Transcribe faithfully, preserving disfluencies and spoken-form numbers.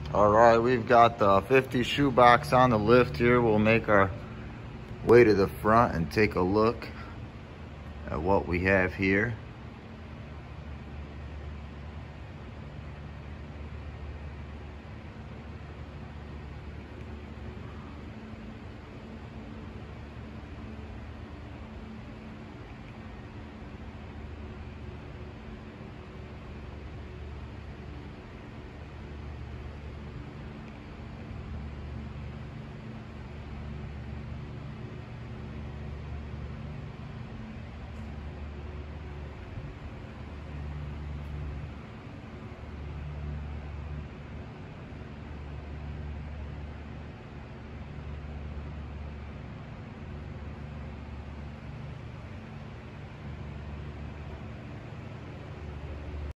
All right, we've got the fifty shoebox on the lift here. We'll make our way to the front and take a look at what we have here.